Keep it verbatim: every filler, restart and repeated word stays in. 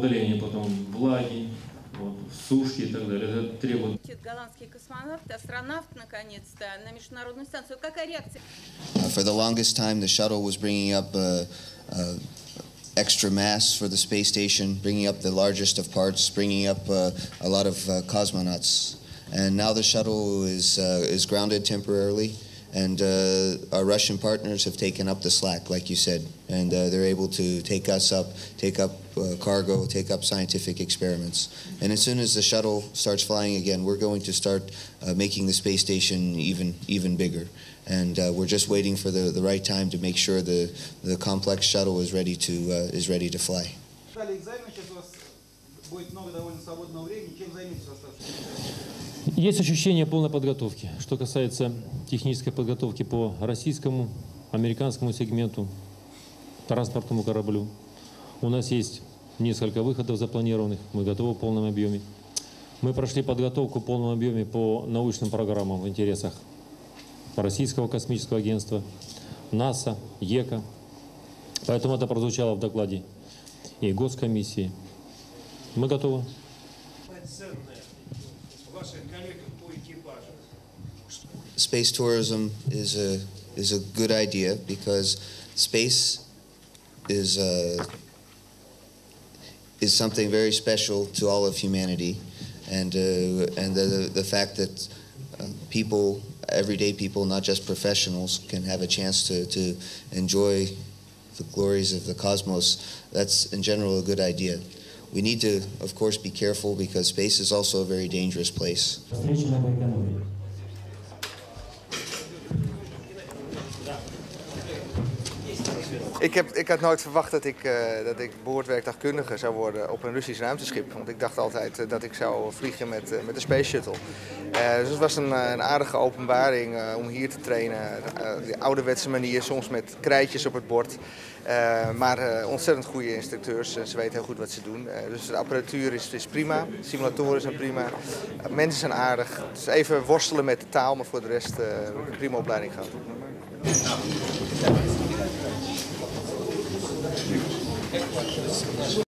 Удаление потом влаги, вот, сушки и так далее. Это требует. Голландский космонавт, астронавт, наконец-то, на международную станцию. Какая реакция? For the longest time, the shuttle was bringing up uh, uh, extra mass for the space station, bringing up the largest of parts, bringing up uh, a lot of uh, cosmonauts. And now the shuttle is, uh, is grounded temporarily, and uh, our Russian partners have taken up the slack, like you said, and uh, they're able to take us up, take up uh, cargo, take up scientific experiments. And as soon as the shuttle starts flying again, we're going to start uh, making the space station even, even bigger. And uh, we're just waiting for the, the right time to make sure the, the complex shuttle is ready to, uh, is ready to fly. Есть ощущение полной подготовки. Что касается технической подготовки по российскому, американскому сегменту, транспортному кораблю, у нас есть несколько выходов запланированных, мы готовы в полном объеме. Мы прошли подготовку в полном объеме по научным программам в интересах Российского космического агентства, НАСА, ЕКА. Поэтому это прозвучало в докладе и Госкомиссии. Мы готовы. Space tourism is a is a good idea because space is uh, is something very special to all of humanity, and uh, and the the fact that uh, people, everyday people, not just professionals, can have a chance to to enjoy the glories of the cosmos. That's in general a good idea. We need to, of course, be careful because space is also a very dangerous place. Ik, heb, ik had nooit verwacht dat ik, uh, dat ik boordwerktuigkundige zou worden op een Russisch ruimteschip. Want ik dacht altijd uh, dat ik zou vliegen met, uh, met de Space Shuttle. Uh, dus het was een, een aardige openbaring uh, om hier te trainen. Uh, de ouderwetse manier, soms met krijtjes op het bord. Uh, maar uh, ontzettend goede instructeurs. Uh, ze weten heel goed wat ze doen. Uh, dus de apparatuur is, is prima. De simulatoren zijn prima. Uh, mensen zijn aardig. Dus even worstelen met de taal, maar voor de rest uh, heb ik een prima opleiding gehad.